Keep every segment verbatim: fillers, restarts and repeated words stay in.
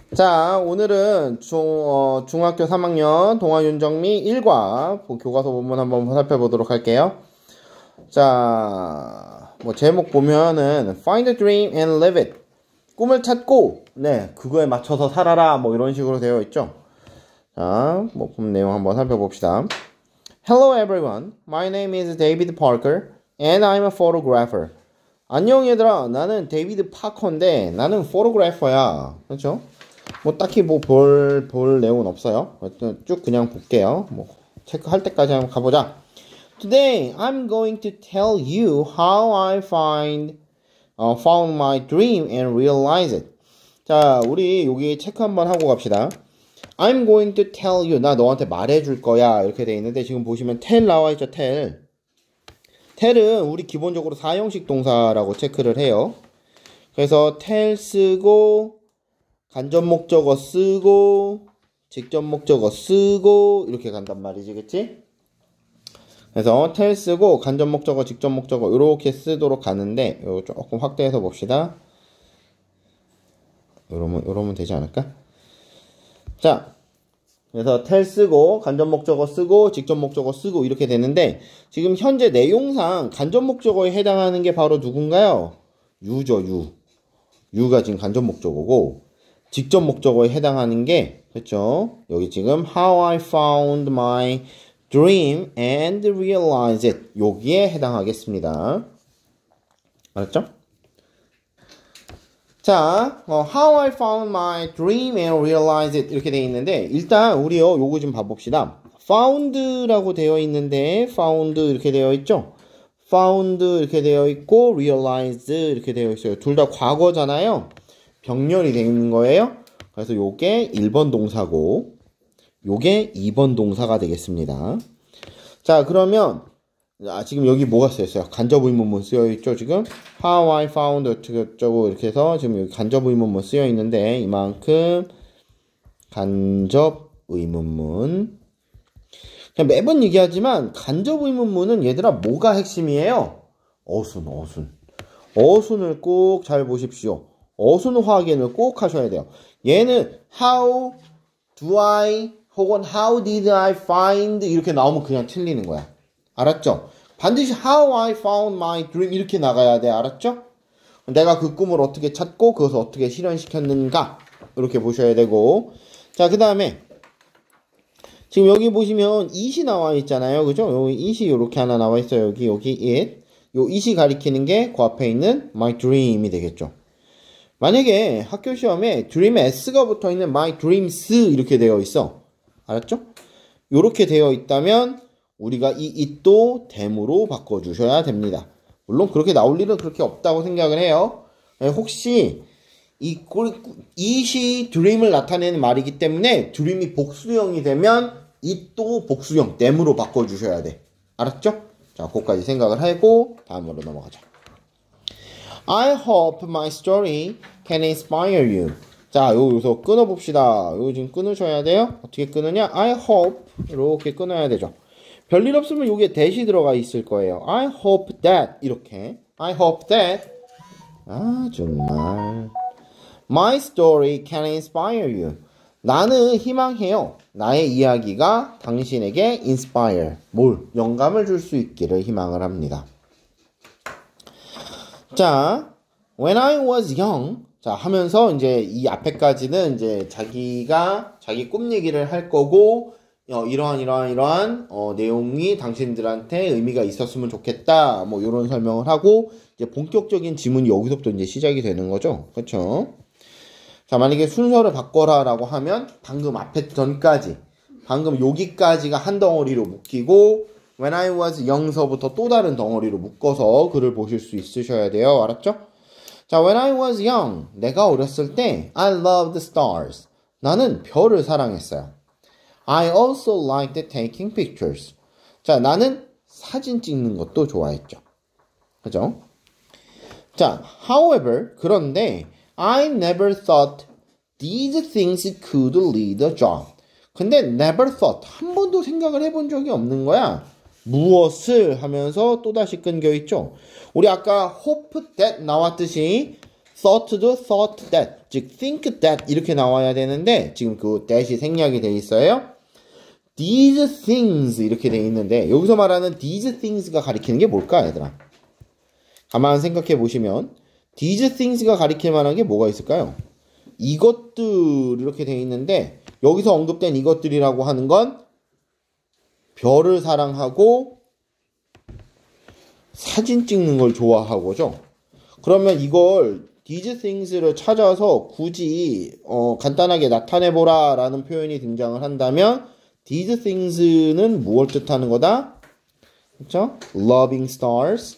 자, 오늘은 중, 어, 중학교 삼 학년 동아윤정미 일과 교과서 본문 한번 살펴보도록 할게요. 자, 뭐 제목 보면은 Find a dream and live it. 꿈을 찾고, 네, 그거에 맞춰서 살아라. 뭐 이런 식으로 되어 있죠. 자, 뭐 본 내용 한번 살펴봅시다. Hello everyone. My name is David Parker and I'm a photographer. 안녕 얘들아. 나는 데이비드 파커인데 나는 포토그래퍼야. 그렇죠? 뭐 딱히 뭐 볼 볼 내용은 없어요. 쭉 그냥 볼게요. 뭐 체크할 때까지 한번 가보자. Today I'm going to tell you how I find uh, found my dream and realize it. 자, 우리 여기 체크 한번 하고 갑시다. I'm going to tell you. 나 너한테 말해줄 거야. 이렇게 돼 있는데 지금 보시면 tell 나와 있죠. tell. tell은 우리 기본적으로 사형식 동사라고 체크를 해요. 그래서 tell 쓰고 간접 목적어 쓰고 직접 목적어 쓰고 이렇게 간단 말이지, 그치? 그래서 tell 쓰고 간접 목적어 직접 목적어 이렇게 쓰도록 가는데 요 조금 확대해서 봅시다. 이러면 이러면 되지 않을까? 자, 그래서 tell 쓰고 간접 목적어 쓰고 직접 목적어 쓰고 이렇게 되는데 지금 현재 내용상 간접 목적어에 해당하는 게 바로 누군가요? you죠, you. you가 지금 간접 목적어고 직접 목적어에 해당하는 게, 그렇죠? 여기 지금 how I found my dream and realized it. 여기에 해당하겠습니다. 알았죠? 자, 어, how I found my dream and realized it 이렇게 되어 있는데 일단 우리요 요거 좀 봐봅시다. found라고 되어 있는데 found 이렇게 되어 있죠? found 이렇게 되어 있고 realized 이렇게 되어 있어요. 둘 다 과거잖아요. 병렬이 되어 있는 거예요. 그래서 요게 일 번 동사고 요게 이 번 동사가 되겠습니다. 자, 그러면 아, 지금 여기 뭐가 쓰여있어요? 간접 의문문 쓰여있죠, 지금? How I found 어쩌고 이렇게 해서 지금 여기 간접 의문문 쓰여있는데 이만큼 간접 의문문 그냥 매번 얘기하지만 간접 의문문은 얘들아 뭐가 핵심이에요? 어순, 어순. 어순을 꼭 잘 보십시오. 어순 확인을 꼭 하셔야 돼요. 얘는 how do I 혹은 how did I find 이렇게 나오면 그냥 틀리는 거야. 알았죠? 반드시 how I found my dream 이렇게 나가야 돼. 알았죠? 내가 그 꿈을 어떻게 찾고 그것을 어떻게 실현시켰는가 이렇게 보셔야 되고 자, 그 다음에 지금 여기 보시면 it이 나와 있잖아요. 그죠? 여기 it이 이렇게 하나 나와 있어요. 여기 여기 it 요 it이 가리키는 게 그 앞에 있는 my dream이 되겠죠. 만약에 학교 시험에 dream에 s가 붙어 있는 my dreams 이렇게 되어 있어. 알았죠? 이렇게 되어 있다면 우리가 이 it도 them으로 바꿔주셔야 됩니다. 물론 그렇게 나올 일은 그렇게 없다고 생각을 해요. 혹시 이 it이 dream을 나타내는 말이기 때문에 dream이 복수형이 되면 it도 복수형 them으로 바꿔주셔야 돼. 알았죠? 자, 그거까지 생각을 하고 다음으로 넘어가자. I hope my story can inspire you. 자, 여기서 끊어봅시다. 여기 지금 끊으셔야 돼요. 어떻게 끊으냐? I hope 이렇게 끊어야 되죠. 별일 없으면 여기에 that이 들어가 있을 거예요. I hope that 이렇게 I hope that 아 정말 My story can inspire you. 나는 희망해요. 나의 이야기가 당신에게 inspire 뭘? 영감을 줄 수 있기를 희망을 합니다. 자, when I was young 자 하면서 이제 이 앞에까지는 이제 자기가 자기 꿈 얘기를 할 거고 어, 이러한 이러한 이러한 어, 내용이 당신들한테 의미가 있었으면 좋겠다 뭐 이런 설명을 하고 이제 본격적인 지문이 여기서부터 이제 시작이 되는 거죠. 그렇죠? 자, 만약에 순서를 바꿔라 라고 하면 방금 앞에 전까지 방금 여기까지가 한 덩어리로 묶이고 When I was young서부터 또 다른 덩어리로 묶어서 글을 보실 수 있으셔야 돼요. 알았죠? 자, when I was young, 내가 어렸을 때 I loved stars. 나는 별을 사랑했어요. I also liked taking pictures. 자, 나는 사진 찍는 것도 좋아했죠. 그죠? 자, however, 그런데 I never thought these things could lead a job. 근데 never thought, 한 번도 생각을 해본 적이 없는 거야. 무엇을 하면서 또다시 끊겨있죠. 우리 아까 hope that 나왔듯이 thought도 thought that, 즉 think that 이렇게 나와야 되는데 지금 그 that이 생략이 돼 있어요. these things 이렇게 돼 있는데 여기서 말하는 these things가 가리키는 게 뭘까 얘들아? 가만 생각해 보시면 these things가 가리킬 만한 게 뭐가 있을까요? 이것들 이렇게 돼 있는데 여기서 언급된 이것들이라고 하는 건 별을 사랑하고 사진 찍는 걸 좋아하고죠. 그러면 이걸 these things를 찾아서 굳이 어, 간단하게 나타내보라 라는 표현이 등장을 한다면 these things는 무엇을 뜻하는 거다? 그렇죠? loving stars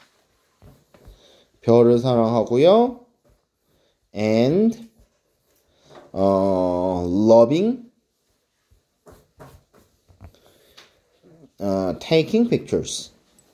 별을 사랑하고요. and 어, loving 어, taking pictures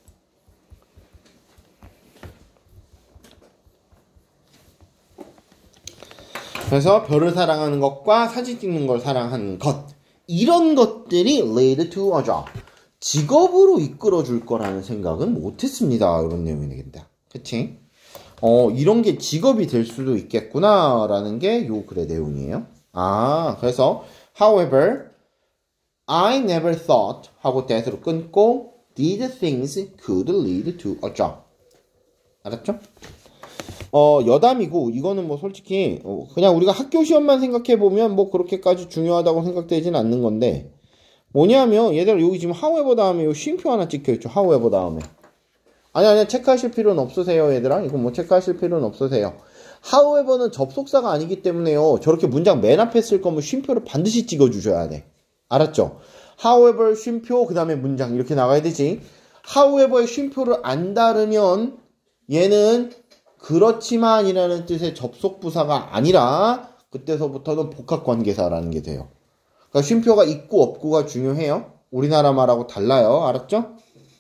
그래서 별을 사랑하는 것과 사진 찍는 걸 사랑하는 것 이런 것들이 lead to a job 직업으로 이끌어 줄 거라는 생각은 못했습니다. 이런 내용이 되겠다. 그치? 어 이런 게 직업이 될 수도 있겠구나 라는 게 요 글의 내용이에요. 아 그래서 however I never thought 하고 that으로 끊고 these things could lead to a job 알았죠? 어, 여담이고, 이거는 뭐 솔직히, 어, 그냥 우리가 학교 시험만 생각해보면 뭐 그렇게까지 중요하다고 생각되진 않는 건데, 뭐냐면, 얘들아, 여기 지금 however 다음에 요 쉼표 하나 찍혀있죠, however 다음에. 아니, 아니, 체크하실 필요는 없으세요, 얘들아. 이거 뭐 체크하실 필요는 없으세요. however는 접속사가 아니기 때문에요. 저렇게 문장 맨 앞에 쓸 거면 쉼표를 반드시 찍어주셔야 돼. 알았죠? however, 쉼표, 그 다음에 문장, 이렇게 나가야 되지. however의 쉼표를 안 다르면, 얘는 그렇지만 이라는 뜻의 접속부사가 아니라 그때서부터는 복합관계사라는 게 돼요. 그러니까 쉼표가 있고 없고가 중요해요. 우리나라 말하고 달라요. 알았죠?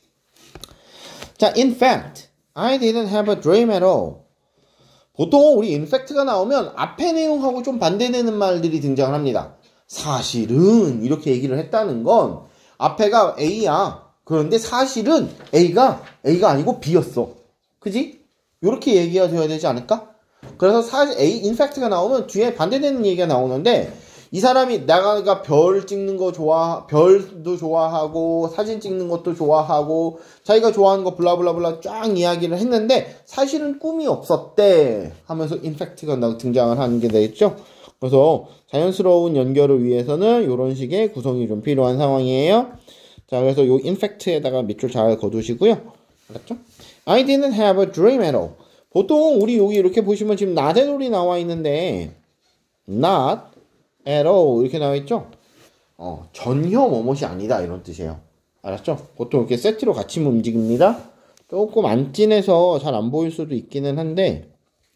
자, in fact, I didn't have a dream at all. 보통 우리 in fact가 나오면 앞에 내용하고 좀 반대되는 말들이 등장을 합니다. 사실은 이렇게 얘기를 했다는 건 앞에가 A야. 그런데 사실은 A가 A가 아니고 B였어. 그지? 이렇게 얘기가 되어야 되지 않을까? 그래서 사실 A, in fact가 나오면 뒤에 반대되는 얘기가 나오는데 이 사람이 내가 별 찍는 거 좋아, 별도 좋아하고 사진 찍는 것도 좋아하고 자기가 좋아하는 거 블라블라블라 쫙 이야기를 했는데 사실은 꿈이 없었대 하면서 in fact가 등장을 하는 게 되겠죠? 그래서 자연스러운 연결을 위해서는 이런 식의 구성이 좀 필요한 상황이에요. 자, 그래서 요 in fact에다가 밑줄 잘 거두시고요. 알았죠? I didn't have a dream at all. 보통 우리 여기 이렇게 보시면 지금 not at all이 나와 있는데 not at all 이렇게 나와 있죠? 어, 전혀 뭐뭇이 아니다 이런 뜻이에요. 알았죠? 보통 이렇게 세트로 같이 움직입니다. 조금 안 진해서 잘 안 보일 수도 있기는 한데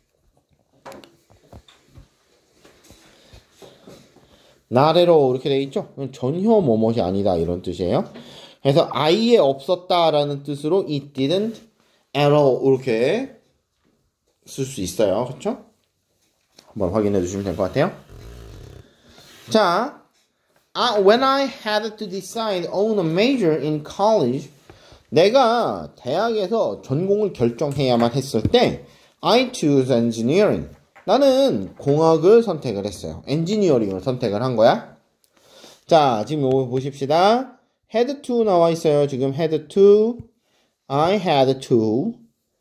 not at all 이렇게 돼 있죠? 전혀 뭐뭇이 아니다 이런 뜻이에요. 그래서 아예 없었다라는 뜻으로 it didn't at all 이렇게 쓸 수 있어요. 그렇죠? 한번 확인해 주시면 될 것 같아요. 자, uh, when I had to decide on a major in college, 내가 대학에서 전공을 결정해야만 했을 때 I chose engineering. 나는 공학을 선택을 했어요. 엔지니어링을 선택을 한 거야. 자, 지금 요거 보십시다. had to 나와 있어요. 지금 had to, I had to.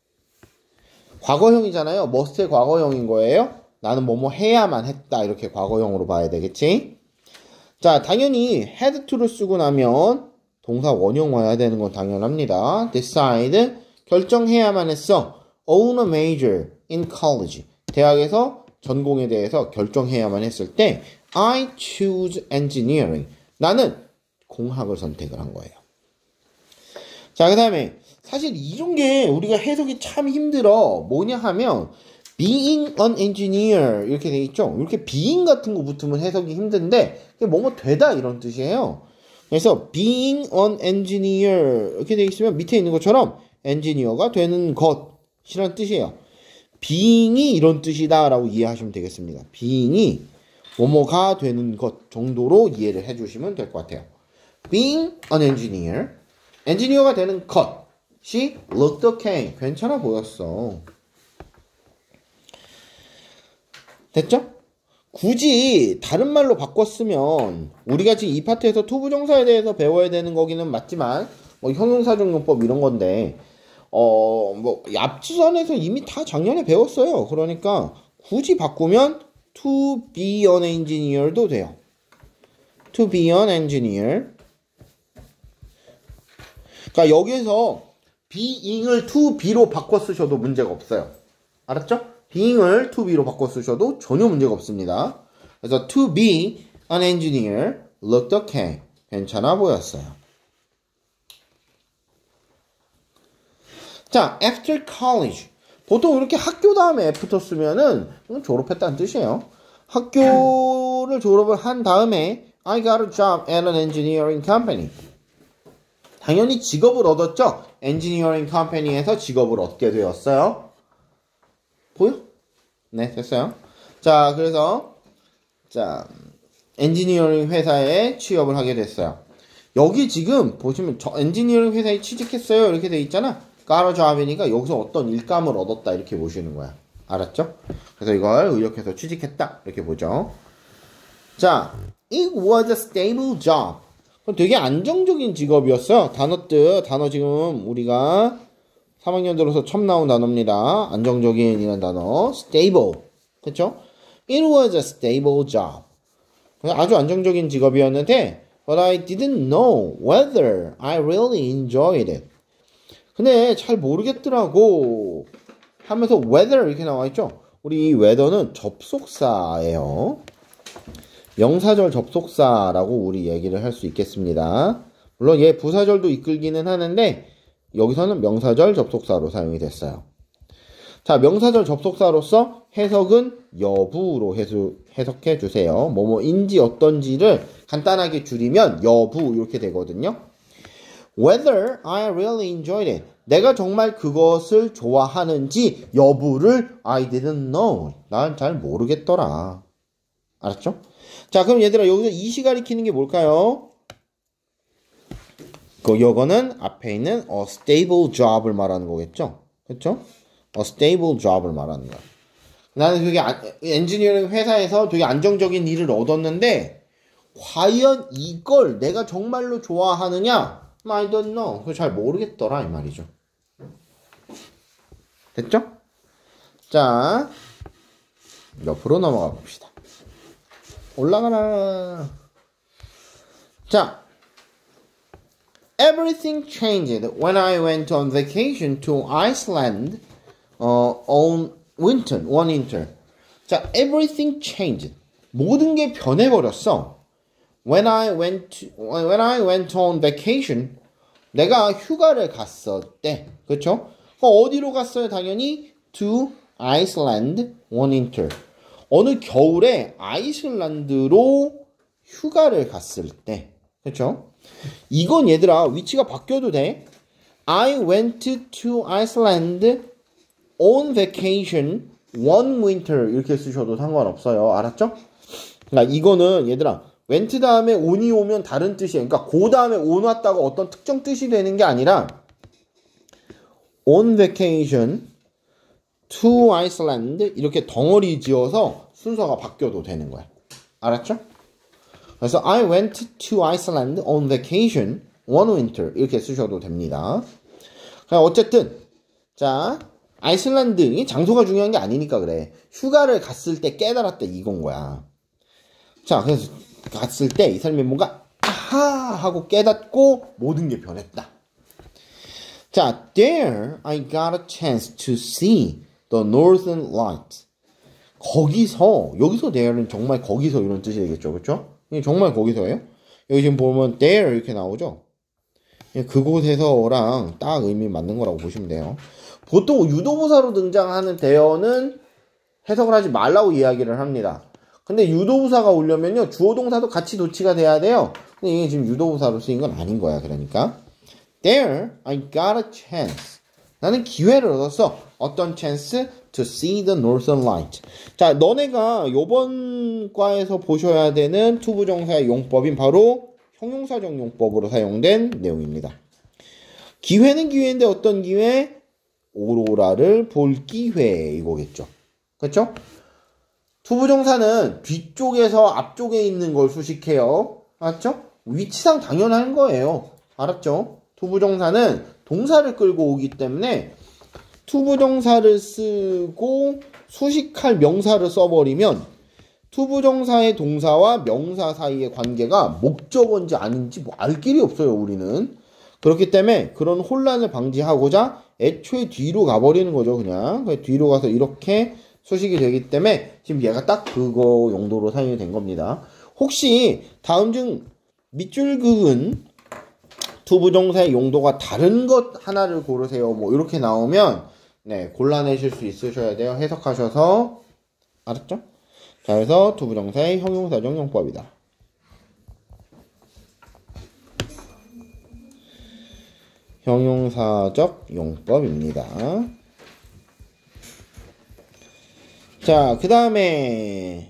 과거형이잖아요. must의 과거형인 거예요. 나는 뭐뭐 해야만 했다. 이렇게 과거형으로 봐야 되겠지? 자, 당연히 had to를 쓰고 나면 동사 원형 와야 되는 건 당연합니다. decide, 결정해야만 했어. on a major in college. 대학에서 전공에 대해서 결정해야만 했을 때 I choose engineering. 나는 공학을 선택을 한 거예요. 자, 그 다음에 사실 이런 게 우리가 해석이 참 힘들어. 뭐냐 하면 being an engineer 이렇게 돼 있죠. 이렇게 being 같은 거 붙으면 해석이 힘든데 그게 뭐뭐 되다 이런 뜻이에요. 그래서 being an engineer 이렇게 돼 있으면 밑에 있는 것처럼 엔지니어가 되는 것이란 뜻이에요. being이 이런 뜻이다 라고 이해하시면 되겠습니다. being이 뭐뭐가 되는 것 정도로 이해를 해주시면 될 것 같아요. being an engineer, 엔지니어가 되는 것이 looked okay, 괜찮아 보였어. 됐죠? 굳이 다른 말로 바꿨으면 우리가 지금 이 파트에서 투부정사에 대해서 배워야 되는 거기는 맞지만 뭐 형용사적 용법 이런 건데 어 뭐 앞지선에서 이미 다 작년에 배웠어요. 그러니까 굳이 바꾸면 to be an engineer도 돼요. to be an engineer. 그러니까 여기에서 being을 to be로 바꿔 쓰셔도 문제가 없어요. 알았죠? being을 to be로 바꿔 쓰셔도 전혀 문제가 없습니다. 그래서 to be an engineer looked okay. 괜찮아 보였어요. 자, after college. 보통 이렇게 학교 다음에 after 쓰면은 졸업했다는 뜻이에요. 학교를 졸업을 한 다음에 I got a job at an engineering company. 당연히 직업을 얻었죠. 엔지니어링 컴퍼니에서 직업을 얻게 되었어요. 보여? 네, 됐어요. 자, 그래서 자, 엔지니어링 회사에 취업을 하게 됐어요. 여기 지금 보시면 저 엔지니어링 회사에 취직했어요. 이렇게 돼 있잖아. got a job이니까 여기서 어떤 일감을 얻었다 이렇게 보시는 거야. 알았죠? 그래서 이걸 의역해서 취직했다 이렇게 보죠. 자, it was a stable job. 되게 안정적인 직업이었어요. 단어 뜻, 단어 지금 우리가 삼 학년 들어서 처음 나온 단어입니다. 안정적인 이런 단어, stable. 그쵸? It was a stable job. 아주 안정적인 직업이었는데, but I didn't know whether I really enjoyed it. 근데 잘 모르겠더라고 하면서 whether 이렇게 나와 있죠? 우리 이 whether는 접속사예요. 명사절 접속사라고 우리 얘기를 할 수 있겠습니다. 물론 얘 부사절도 이끌기는 하는데 여기서는 명사절 접속사로 사용이 됐어요. 자, 명사절 접속사로서 해석은 여부로 해수, 해석해 주세요. 뭐뭐인지 어떤지를 간단하게 줄이면 여부 이렇게 되거든요. Whether I really enjoyed it. 내가 정말 그것을 좋아하는지 여부를 I didn't know. 난 잘 모르겠더라. 알았죠? 자, 그럼 얘들아 여기서 이시 가리키는 게 뭘까요? 그 요거는 앞에 있는 a stable job을 말하는 거겠죠? 그렇죠? a stable job을 말하는 거야. 나는 되게 안, 엔지니어링 회사에서 되게 안정적인 일을 얻었는데 과연 이걸 내가 정말로 좋아하느냐? I don't know. 그거 잘 모르겠더라 이 말이죠. 됐죠? 자, 옆으로 넘어가 봅시다. 올라가라. 자, everything changed when I went on vacation to Iceland uh, on winter, one winter. 자, everything changed. 모든 게 변해버렸어. When I went, to, when I went on vacation, 내가 휴가를 갔었대. 그쵸? 어디로 갔어요? 당연히 to Iceland one winter. 어느 겨울에 아이슬란드로 휴가를 갔을 때. 그쵸? 이건 얘들아 위치가 바뀌어도 돼. I went to Iceland on vacation one winter 이렇게 쓰셔도 상관없어요. 알았죠? 그러니까 이거는 얘들아 went 다음에 on이 오면 다른 뜻이에요. 그러니까 그 다음에 on 왔다가 어떤 특정 뜻이 되는 게 아니라 on vacation to Iceland 이렇게 덩어리 지어서 순서가 바뀌어도 되는 거야. 알았죠? 그래서 I went to Iceland on vacation one winter 이렇게 쓰셔도 됩니다. 어쨌든 자 아이슬란드 이 장소가 중요한 게 아니니까 그래. 휴가를 갔을 때 깨달았다 이건 거야. 자 그래서 갔을 때 이 사람이 뭔가 아하 하고 깨닫고 모든 게 변했다. 자 there I got a chance to see the northern lights. 거기서 여기서 there는 정말 거기서 이런 뜻이 되겠죠. 그렇죠? 정말 거기서예요. 여기 지금 보면 there 이렇게 나오죠. 그곳에서랑 딱 의미 맞는 거라고 보시면 돼요. 보통 유도부사로 등장하는 there는 해석을 하지 말라고 이야기를 합니다. 근데 유도부사가 오려면요 주어동사도 같이 도치가 돼야 돼요. 근데 이게 지금 유도부사로 쓰인 건 아닌 거야. 그러니까 there I got a chance. 나는 기회를 얻었어. 어떤 chance? To see the northern light. 자, 너네가 요번 과에서 보셔야 되는 투부정사의 용법인 바로 형용사적 용법으로 사용된 내용입니다. 기회는 기회인데 어떤 기회? 오로라를 볼 기회 이거겠죠. 그렇죠? 투부정사는 뒤쪽에서 앞쪽에 있는 걸 수식해요. 알았죠? 위치상 당연한 거예요. 알았죠? 투부정사는 동사를 끌고 오기 때문에 투부정사를 쓰고 수식할 명사를 써버리면 투부정사의 동사와 명사 사이의 관계가 목적어인지 아닌지 뭐 알 길이 없어요, 우리는. 그렇기 때문에 그런 혼란을 방지하고자 애초에 뒤로 가버리는 거죠, 그냥. 뒤로 가서 이렇게 수식이 되기 때문에 지금 얘가 딱 그거 용도로 사용이 된 겁니다. 혹시 다음 중 밑줄 그은 투부정사의 용도가 다른 것 하나를 고르세요. 뭐 이렇게 나오면 네, 골라내실 수 있으셔야 돼요. 해석하셔서. 알았죠? 자, 그래서 투부정사의 형용사적 용법이다. 형용사적 용법입니다. 자, 그 다음에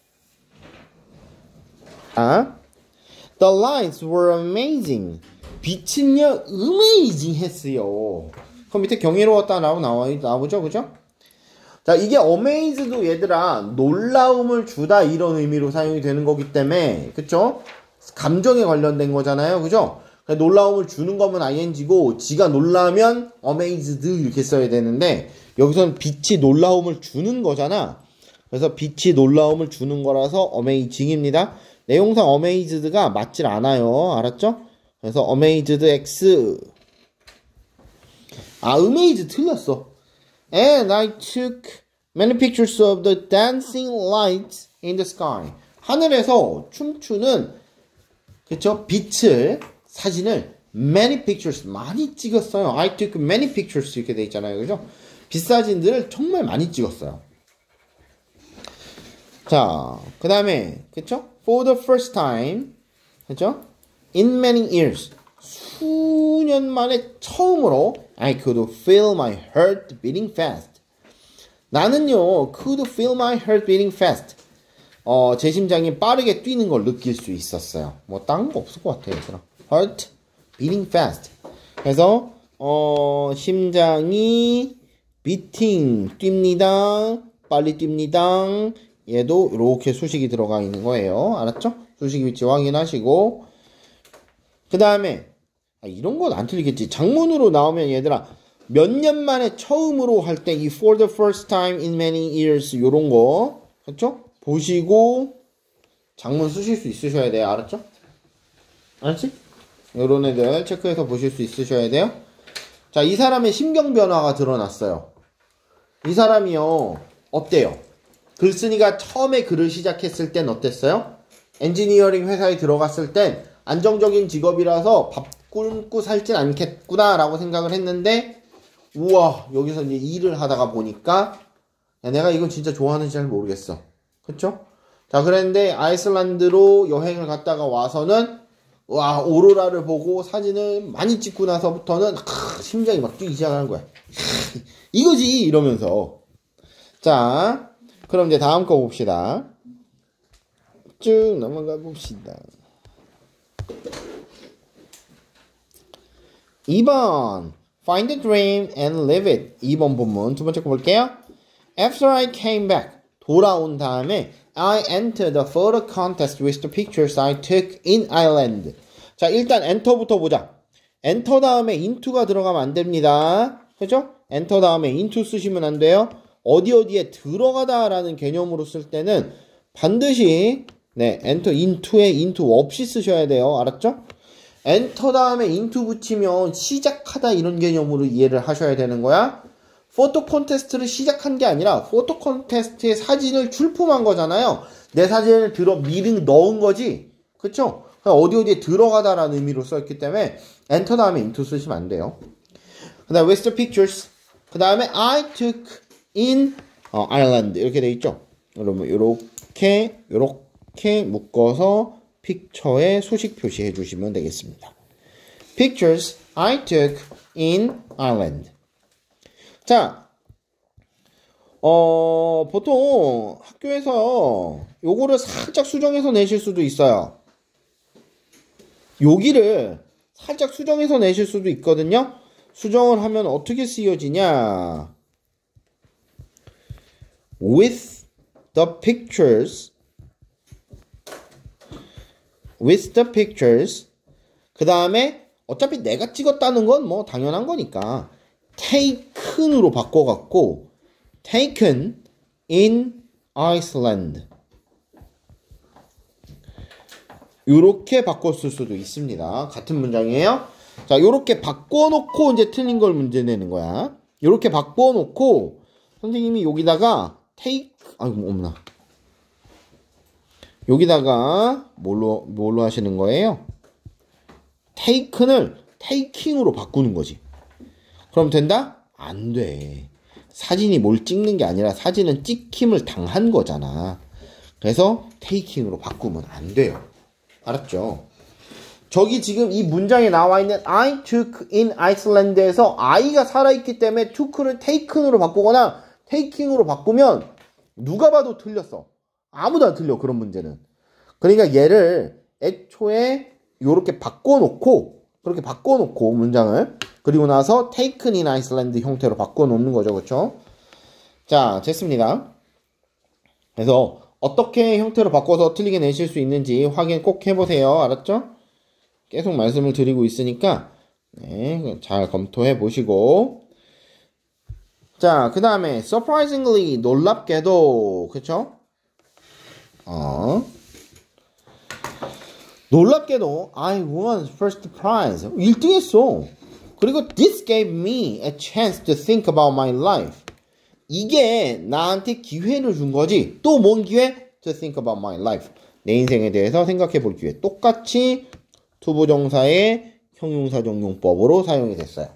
아, The lights were amazing. 빛은요, amazing 했어요. 그럼 밑에 경이로웠다라고 나와, 나오죠, 그죠? 자, 이게 amazed도 얘들아, 놀라움을 주다 이런 의미로 사용이 되는 거기 때문에, 그쵸? 감정에 관련된 거잖아요, 그죠? 놀라움을 주는 거면 ing고, 지가 놀라면 amazed 이렇게 써야 되는데, 여기서는 빛이 놀라움을 주는 거잖아. 그래서 빛이 놀라움을 주는 거라서 amazing입니다. 내용상 amazed가 맞질 않아요. 알았죠? 그래서 amazed x. 아, amazed 틀렸어. And I took many pictures of the dancing lights in the sky. 하늘에서 춤추는, 그쵸? 빛을, 사진을 many pictures, 많이 찍었어요. I took many pictures 이렇게 돼 있잖아요. 그죠? 빛사진들을 정말 많이 찍었어요. 자, 그 다음에, 그쵸? For the first time, 그쵸? In many years, 수년 만에 처음으로 I could feel my heart beating fast. 나는요, could feel my heart beating fast. 어, 제 심장이 빠르게 뛰는 걸 느낄 수 있었어요. 뭐, 다른 거 없을 것 같아요, 얘들아. heart beating fast. 그래서, 어, 심장이 beating, 뜁니다. 빨리 뜁니다. 얘도 이렇게 수식이 들어가 있는 거예요. 알았죠? 수식 위치 확인하시고. 그 다음에, 아, 이런 건 안 틀리겠지. 장문으로 나오면 얘들아, 몇 년 만에 처음으로 할 때 이 for the first time in many years 요런 거, 그렇죠? 보시고 장문 쓰실 수 있으셔야 돼요. 알았죠? 알았지? 요런 애들 체크해서 보실 수 있으셔야 돼요. 자, 이 사람의 심경 변화가 드러났어요. 이 사람이요, 어때요? 글쓴이가 처음에 글을 시작했을 땐 어땠어요? 엔지니어링 회사에 들어갔을 땐 안정적인 직업이라서 밥 굶고 살진 않겠구나 라고 생각을 했는데, 우와, 여기서 이제 일을 하다가 보니까 야, 내가 이건 진짜 좋아하는지 잘 모르겠어. 그쵸? 자, 그랬는데 아이슬란드로 여행을 갔다가 와서는 와, 오로라를 보고 사진을 많이 찍고 나서부터는 크, 심장이 막 뛰기 시작하는 거야. 이거지 이러면서. 자, 그럼 이제 다음 거 봅시다. 쭉 넘어가 봅시다. 이 번 Find the dream and live it. 이 번 본문 두 번째 거 볼게요. After I came back, 돌아온 다음에 I entered the photo contest with the pictures I took in Ireland. 자, 일단 엔터부터 보자. 엔터 다음에 into가 들어가면 안 됩니다. 그죠? 엔터 다음에 into 쓰시면 안 돼요. 어디 어디에 들어가다 라는 개념으로 쓸 때는 반드시 네, enter into에 into 없이 쓰셔야 돼요. 알았죠? 엔터 다음에 into 붙이면 시작하다 이런 개념으로 이해를 하셔야 되는 거야. 포토 콘테스트를 시작한 게 아니라 포토 콘테스트의 사진을 출품한 거잖아요. 내 사진을 들어 미리 넣은 거지. 그쵸? 어디 어디에 들어가다라는 의미로 썼기 때문에 엔터 다음에 into 쓰시면 안 돼요. 그 다음에 with the pictures. 그 다음에 I took in 어, Ireland 이렇게 돼 있죠. 그러면 요렇게 요렇게 묶어서 픽처에 수식 표시해 주시면 되겠습니다. Pictures I took in Ireland. 자, 어, 보통 학교에서 요거를 살짝 수정해서 내실 수도 있어요. 여기를 살짝 수정해서 내실 수도 있거든요. 수정을 하면 어떻게 쓰여지냐? with the pictures with the pictures 그 다음에 어차피 내가 찍었다는 건 뭐 당연한 거니까 taken으로 바꿔갖고 taken in Iceland 요렇게 바꿨을 수도 있습니다. 같은 문장이에요. 자, 요렇게 바꿔놓고 이제 틀린 걸 문제 내는 거야. 요렇게 바꿔놓고 선생님이 여기다가 take 아이고 없나 여기다가 뭘로 뭘로 하시는 거예요? taken을 taking으로 바꾸는 거지. 그럼 된다? 안 돼. 사진이 뭘 찍는 게 아니라 사진은 찍힘을 당한 거잖아. 그래서 taking으로 바꾸면 안 돼요. 알았죠? 저기 지금 이 문장에 나와 있는 I took in Iceland에서 I가 살아있기 때문에 took를 taken으로 바꾸거나 taking으로 바꾸면 누가 봐도 틀렸어. 아무도 안 틀려, 그런 문제는. 그러니까 얘를 애초에 요렇게 바꿔놓고, 그렇게 바꿔놓고 문장을, 그리고 나서 taken in Iceland 형태로 바꿔놓는 거죠. 그쵸? 자, 됐습니다. 그래서 어떻게 형태로 바꿔서 틀리게 내실 수 있는지 확인 꼭 해보세요. 알았죠? 계속 말씀을 드리고 있으니까 네, 잘 검토해 보시고 자, 그 다음에 surprisingly 놀랍게도 그쵸? 어 놀랍게도 I won first prize 일 등 했어. 그리고 this gave me a chance to think about my life 이게 나한테 기회를 준 거지. 또 뭔 기회? To think about my life 내 인생에 대해서 생각해 볼 기회. 똑같이 투부정사의 형용사정용법으로 사용이 됐어요.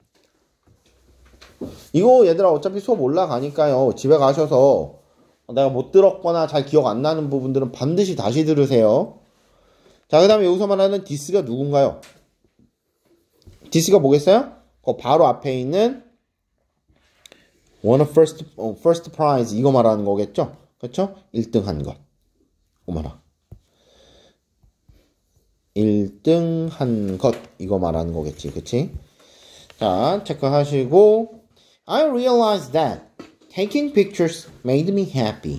이거 얘들아 어차피 수업 올라가니까요. 집에 가셔서 내가 못 들었거나 잘 기억 안 나는 부분들은 반드시 다시 들으세요. 자, 그 다음에 여기서 말하는 this가 누군가요? this가 뭐겠어요? 그 바로 앞에 있는 won a first, uh, first prize 이거 말하는 거겠죠? 그쵸? 일 등 한 것. 어머나. 일 등 한 것 이거 말하는 거겠지. 그치? 자, 체크하시고 I realized that taking pictures made me happy.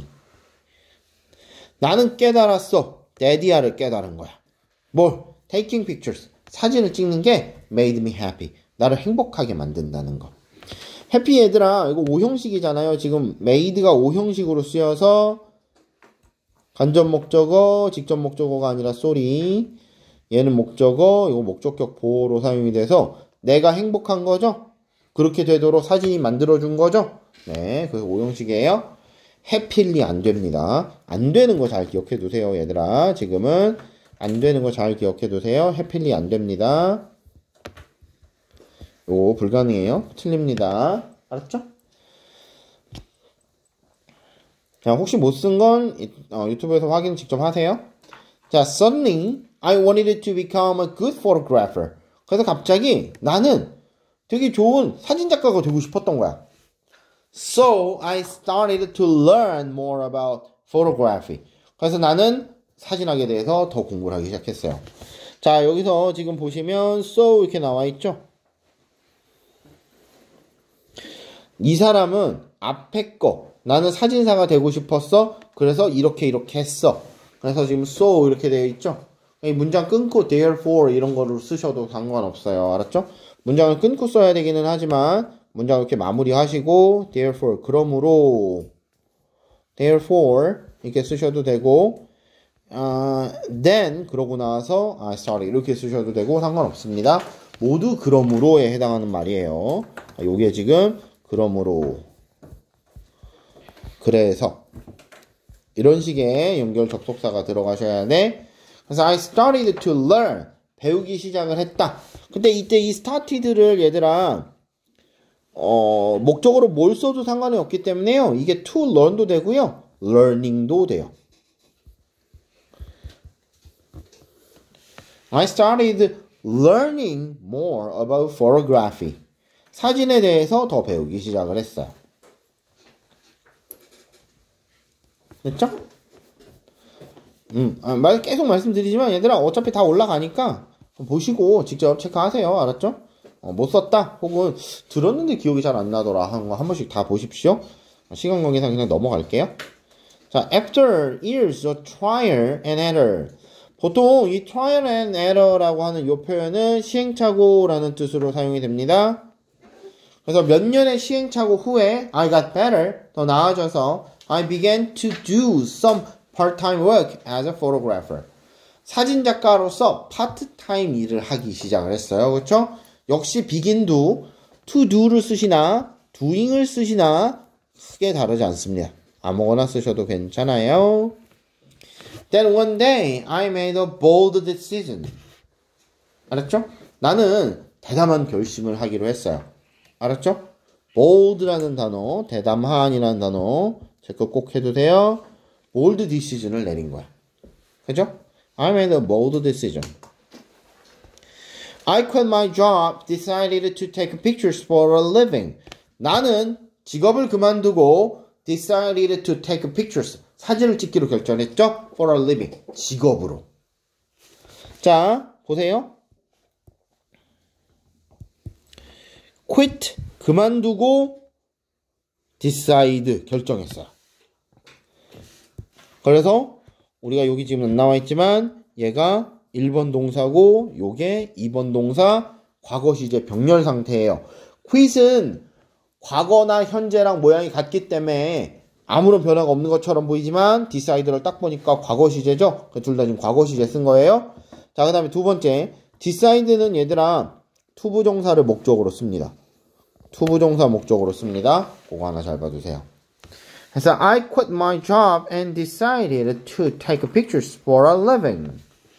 나는 깨달았어. 데디아를 깨달은 거야. 뭘? Taking pictures. 사진을 찍는 게 made me happy. 나를 행복하게 만든다는 거. 해피 얘들아 이거 오형식이잖아요. 지금 made가 오형식으로 쓰여서 간접 목적어, 직접 목적어가 아니라 sorry. 얘는 목적어, 이거 목적격 보호로 사용이 돼서 내가 행복한 거죠? 그렇게 되도록 사진이 만들어준 거죠? 네, 그래서 오형식이에요. happily 안 됩니다. 안 되는 거 잘 기억해 두세요, 얘들아. 지금은 안 되는 거 잘 기억해 두세요. happily 안 됩니다. 요 불가능해요. 틀립니다. 알았죠? 자, 혹시 못 쓴 건 어, 유튜브에서 확인 직접 하세요. 자, suddenly I wanted to become a good photographer. 그래서 갑자기 나는 되게 좋은 사진작가가 되고 싶었던 거야. So I started to learn more about photography. 그래서 나는 사진학에 대해서 더 공부를 하기 시작했어요. 자, 여기서 지금 보시면 so 이렇게 나와 있죠? 이 사람은 앞에 거 나는 사진사가 되고 싶었어. 그래서 이렇게 이렇게 했어. 그래서 지금 so 이렇게 되어 있죠? 이 문장 끊고 therefore 이런 거를 쓰셔도 상관없어요. 알았죠? 문장을 끊고 써야 되기는 하지만 문장을 이렇게 마무리하시고 therefore 그러므로 therefore 이렇게 쓰셔도 되고 uh, then 그러고 나서 I started 이렇게 쓰셔도 되고 상관없습니다. 모두 그러므로에 해당하는 말이에요. 요게 지금 그러므로 그래서 이런 식의 연결 접속사가 들어가셔야 돼. 그래서 I started to learn 배우기 시작을 했다. 근데 이때 이 started를 얘들아 어, 목적으로 뭘 써도 상관이 없기 때문에요. 이게 to learn도 되고요. learning도 돼요. I started learning more about photography. 사진에 대해서 더 배우기 시작을 했어요. 됐죠? 음, 아, 말, 계속 말씀드리지만 얘들아 어차피 다 올라가니까 보시고 직접 체크하세요. 알았죠? 어, 못 썼다 혹은 들었는데 기억이 잘 안 나더라 하는 거 한 번씩 다 보십시오. 시간 관계상 그냥 넘어갈게요. 자, after years of trial and error. 보통 이 trial and error라고 하는 이 표현은 시행착오라는 뜻으로 사용이 됩니다. 그래서 몇 년의 시행착오 후에 I got better, 더 나아져서 I began to do some part-time work as a photographer. 사진작가로서 파트타임 일을 하기 시작을 했어요. 그렇죠? 역시 begin도 to do를 쓰시나 doing을 쓰시나 크게 다르지 않습니다. 아무거나 쓰셔도 괜찮아요. Then one day I made a bold decision. 알았죠? 나는 대담한 결심을 하기로 했어요. 알았죠? bold라는 단어, 대담한이라는 단어 체크 꼭 해도 돼요. bold decision을 내린 거야. 그죠? I made a bold decision. I quit my job, decided to take pictures for a living. 나는 직업을 그만두고 decided to take pictures. 사진을 찍기로 결정했죠? For a living. 직업으로. 자, 보세요. quit, 그만두고 decide, 결정했어요. 그래서 우리가 여기 지금 안 나와 있지만 얘가 일 번 동사고 요게 이 번 동사 과거 시제 병렬 상태예요. quit은 과거나 현재랑 모양이 같기 때문에 아무런 변화가 없는 것처럼 보이지만 decide를 딱 보니까 과거 시제죠. 둘 다 지금 과거 시제 쓴 거예요. 자, 그 다음에 두 번째 decide는 얘들아 투부정사를 목적으로 씁니다. 투부정사 목적으로 씁니다. 그거 하나 잘 봐주세요. 그래서 I quit my job and decided to take pictures for a living.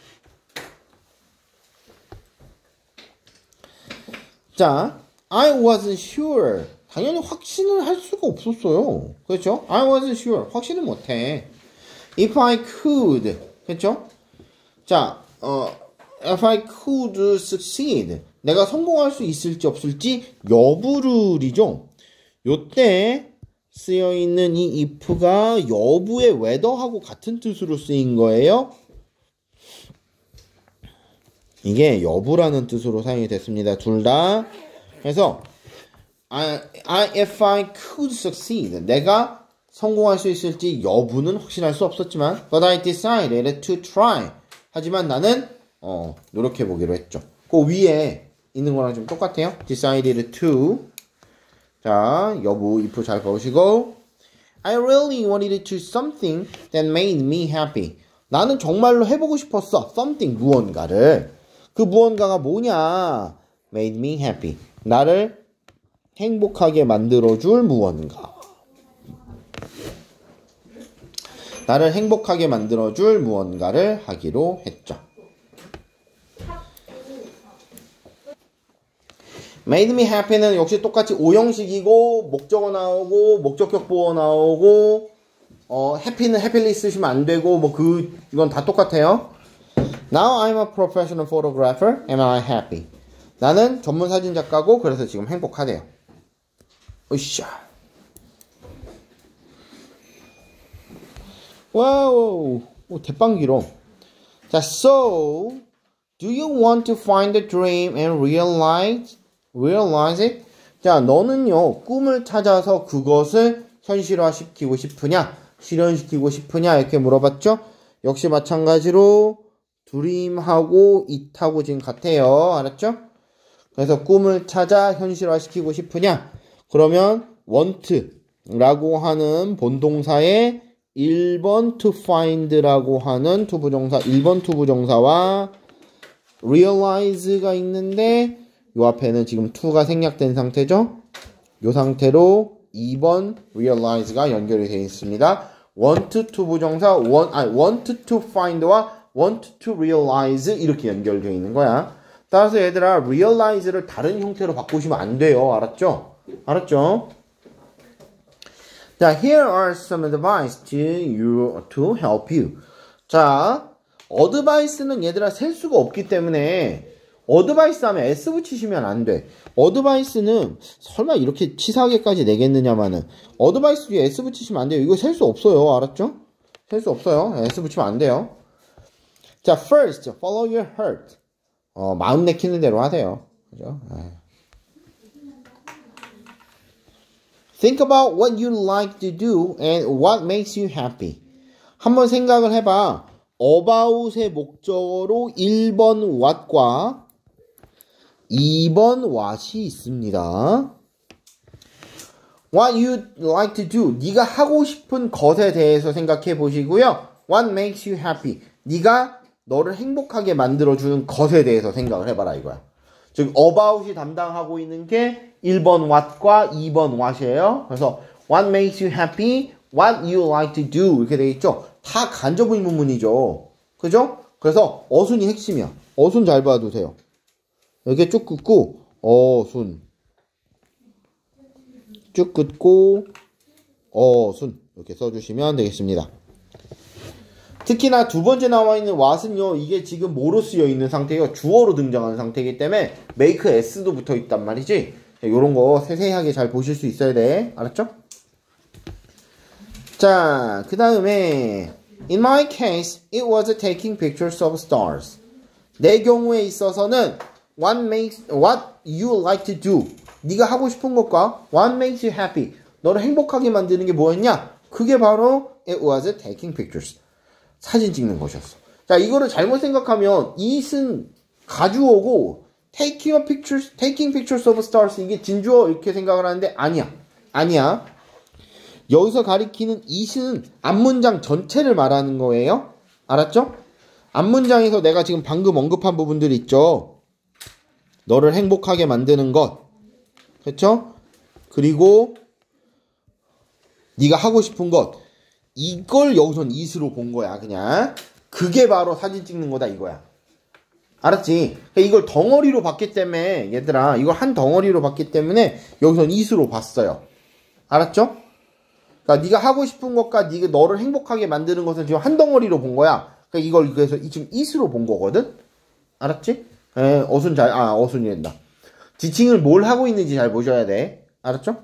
자, I wasn't sure. 당연히 확신을 할 수가 없었어요. 그렇죠? I wasn't sure. 확신을 못해. If I could. 그렇죠? 자, 어, if I could succeed. 내가 성공할 수 있을지 없을지 여부를이죠. 요때 쓰여있는 이 if가 여부의 whether하고 같은 뜻으로 쓰인 거예요. 이게 여부라는 뜻으로 사용이 됐습니다. 둘 다. 그래서 I, I, if I could succeed. 내가 성공할 수 있을지 여부는 확신할 수 없었지만 But I decided to try. 하지만 나는 어, 노력해보기로 했죠. 그 위에 있는 거랑 좀 똑같아요. Decided to. 자, 여부, if 잘 보시고 I really wanted to do something that made me happy. 나는 정말로 해보고 싶었어. something, 무언가를. 그 무언가가 뭐냐? made me happy. 나를 행복하게 만들어줄 무언가. 나를 행복하게 만들어줄 무언가를 하기로 했죠. made me happy는 역시 똑같이 오형식이고 목적어 나오고 목적격 보어 나오고 어 happy는 happily 쓰시면 안 되고 뭐 그 이건 다 똑같아요. Now I'm a professional photographer. Am I happy? 나는 전문 사진 작가고 그래서 지금 행복하대요. 으쌰. 와우. 오, 대빵 길어. 자, so do you want to find a dream and realize realize it? 자, 너는요 꿈을 찾아서 그것을 현실화시키고 싶으냐, 실현시키고 싶으냐 이렇게 물어봤죠. 역시 마찬가지로 dream하고 it하고 지금 같아요. 알았죠? 그래서 꿈을 찾아 현실화시키고 싶으냐? 그러면 want라고 하는 본동사에 일 번 to find라고 하는 투부정사, 일 번 투부정사와 realize가 있는데 요 앞에는 지금 to가 생략된 상태죠. 요 상태로 이 번 realize가 연결이 되어 있습니다. want to 부정사, want, 아니, want to find와 want to realize 이렇게 연결되어 있는 거야. 따라서 얘들아 realize를 다른 형태로 바꾸시면 안 돼요. 알았죠? 알았죠? 자, here are some advice to you to help you. 자, advice는 얘들아 셀 수가 없기 때문에 advice 하면 s 붙이시면 안 돼. advice는 설마 이렇게 치사하게까지 내겠느냐마는 advice 뒤에 s 붙이시면 안 돼요. 이거 셀 수 없어요. 알았죠? 셀 수 없어요. s 붙이면 안 돼요. 자, first, follow your heart. 어, 마음 내키는 대로 하세요. 그죠? Think about what you like to do and what makes you happy. 한번 생각을 해봐. about의 목적어로 일 번 what과 이 번 what이 있습니다. What you like to do. 네가 하고 싶은 것에 대해서 생각해 보시고요. What makes you happy. 네가 너를 행복하게 만들어주는 것에 대해서 생각을 해봐라 이거야. 즉 about이 담당하고 있는 게 일 번 what과 이 번 what이에요. 그래서 what makes you happy, what you like to do 이렇게 되어 있죠. 다 간접 의문문이죠. 그죠? 그래서 어순이 핵심이야. 어순 잘 봐두세요. 여기 쭉 긋고 어순 쭉 긋고 어순 이렇게 써주시면 되겠습니다. 특히나 두 번째 나와 있는 what은요, 이게 지금 뭐로 쓰여 있는 상태예요. 주어로 등장하는 상태이기 때문에 make s도 붙어 있단 말이지. 요런 거 세세하게 잘 보실 수 있어야 돼. 알았죠? 자, 그 다음에 In my case, it was taking pictures of stars. 내 경우에 있어서는 what makes, what you like to do. 네가 하고 싶은 것과 what makes you happy. 너를 행복하게 만드는 게 뭐였냐? 그게 바로 it was taking pictures. 사진 찍는 것이었어. 자, 이거를 잘못 생각하면 it은 가주어고 taking a pictures, taking pictures of stars 이게 진주어 이렇게 생각을 하는데 아니야. 아니야. 여기서 가리키는 it은 앞문장 전체를 말하는 거예요. 알았죠? 앞문장에서 내가 지금 방금 언급한 부분들 있죠. 너를 행복하게 만드는 것. 그렇죠? 그리고 네가 하고 싶은 것. 이걸 여기선 it으로 본 거야. 그냥. 그게 바로 사진 찍는 거다 이거야. 알았지? 이걸 덩어리로 봤기 때문에 얘들아 이걸 한 덩어리로 봤기 때문에 여기선 it으로 봤어요. 알았죠? 그러니까 네가 하고 싶은 것과 네가 너를 행복하게 만드는 것을 지금 한 덩어리로 본 거야. 그러니까 이걸 그래서 지금 it으로 본 거거든. 알았지? 에, 어순 잘, 아 어순이 된다. 지칭을 뭘 하고 있는지 잘 보셔야 돼. 알았죠?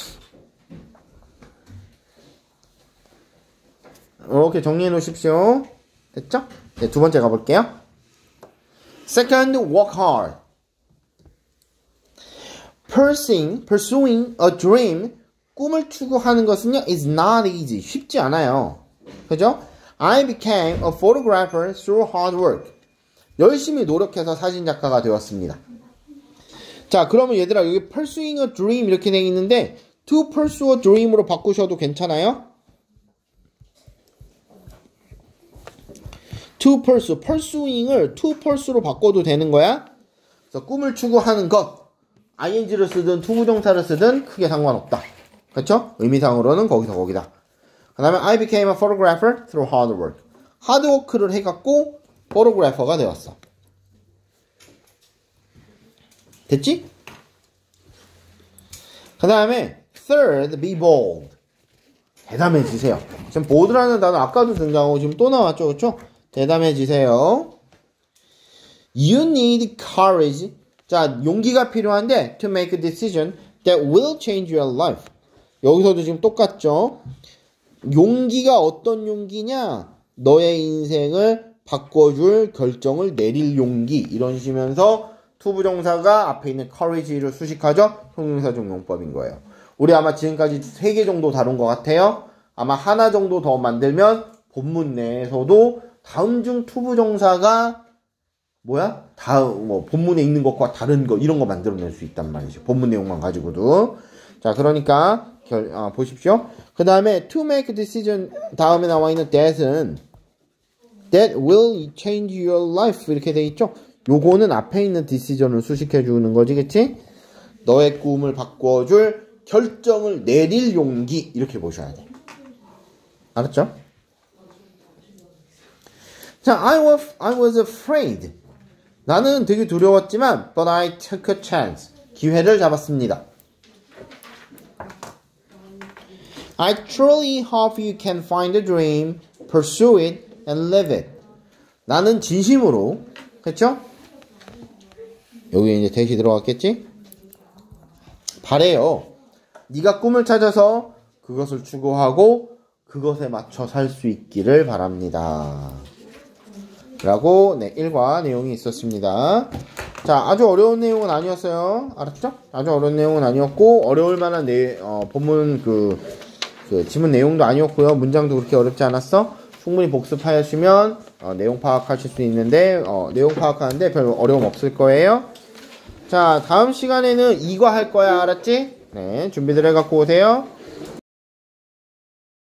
이렇게 정리해 놓으십시오. 됐죠? 네, 두 번째 가볼게요. Second, work hard. Pursuing, pursuing a dream, 꿈을 추구하는 것은요, is not easy. 쉽지 않아요. 그죠? I became a photographer through hard work. 열심히 노력해서 사진작가가 되었습니다. 자, 그러면 얘들아, 여기 pursuing a dream 이렇게 되어 있는데, to pursue a dream으로 바꾸셔도 괜찮아요? to pursue, pursuing을 to pursue로 바꿔도 되는 거야. 그래서 꿈을 추구하는 것, ing를 쓰든 투부정사를 쓰든 크게 상관없다. 그렇죠? 의미상으로는 거기서 거기다. 그 다음에 I became a photographer through hard work. 하드워크를 해갖고 photographer가 되었어. 됐지? 그 다음에 third, be bold. 대담해지세요. 지금 bold라는 단어 아까도 등장하고 지금 또 나왔죠. 그렇죠? 대담해지세요. You need courage. 자, 용기가 필요한데 to make a decision that will change your life. 여기서도 지금 똑같죠. 용기가 어떤 용기냐? 너의 인생을 바꿔줄 결정을 내릴 용기. 이런 식이면서 투부정사가 앞에 있는 courage를 수식하죠. 형용사적 용법인 거예요. 우리 아마 지금까지 세 개 정도 다룬 것 같아요. 아마 하나 정도 더 만들면 본문 내에서도 다음 중 투부정사가 뭐야? 다음 뭐 본문에 있는 것과 다른 거 이런 거 만들어낼 수 있단 말이죠. 본문 내용만 가지고도. 자, 그러니까 결, 아, 보십시오. 그 다음에 to make a decision 다음에 나와 있는 that은 that will change your life 이렇게 돼 있죠. 요거는 앞에 있는 decision을 수식해 주는 거지, 그치? 너의 꿈을 바꿔줄 결정을 내릴 용기 이렇게 보셔야 돼. 알았죠? 자, I was, I was afraid. 나는 되게 두려웠지만 but I took a chance. 기회를 잡았습니다. I truly hope you can find a dream, pursue it, and live it. 나는 진심으로, 그쵸? 여기 이제 대시 들어갔겠지? 바래요. 네가 꿈을 찾아서 그것을 추구하고 그것에 맞춰 살 수 있기를 바랍니다. 라고 네, 일과 내용이 있었습니다. 자, 아주 어려운 내용은 아니었어요. 알았죠? 아주 어려운 내용은 아니었고, 어려울 만한 내, 어, 본문 그, 그, 지문 내용도 아니었고요. 문장도 그렇게 어렵지 않았어. 충분히 복습하시면, 어, 내용 파악하실 수 있는데, 어, 내용 파악하는데 별로 어려움 없을 거예요. 자, 다음 시간에는 이거 할 거야. 알았지? 네, 준비들 해갖고 오세요.